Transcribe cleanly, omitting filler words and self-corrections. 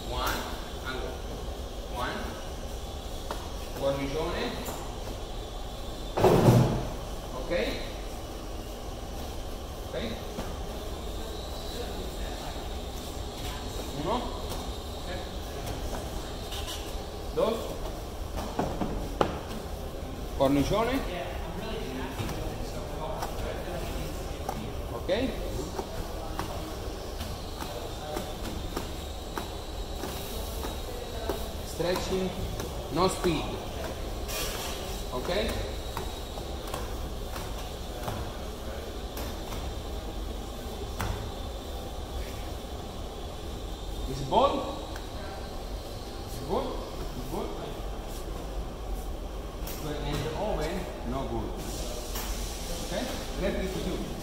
One, and go. One. Guarnigione. Ok? Ok? Uno. Dos. Cornicione. Ok? Stretching, no speed. Ok? Is ball? Is ball? Is ball? So in the oven, no good. Okay? Let me do.